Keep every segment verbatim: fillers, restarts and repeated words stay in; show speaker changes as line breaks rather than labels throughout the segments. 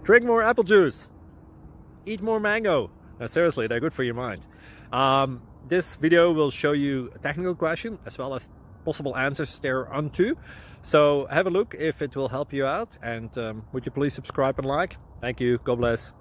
drink more apple juice, eat more mango. No, seriously, they're good for your mind. Um, this video will show you a technical question as well as possible answers thereunto. So have a look if it will help you out, and um, would you please subscribe and like? Thank you. God bless.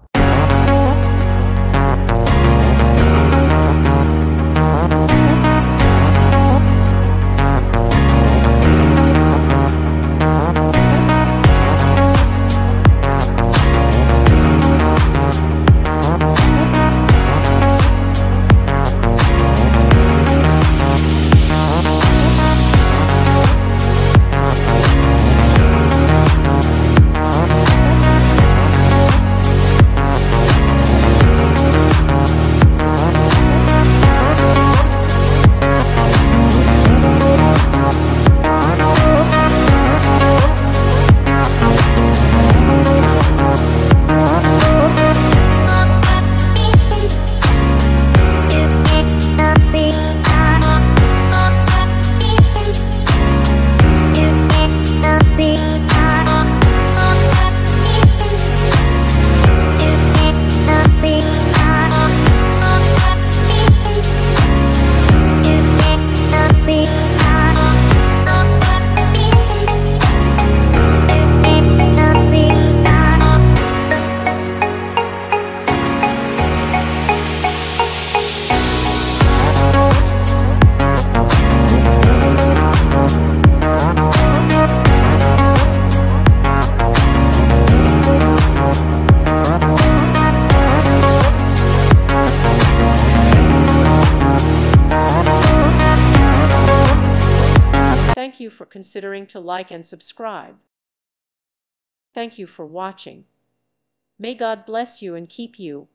Thank you for considering to like and subscribe. Thank you for watching. May God bless you and keep you.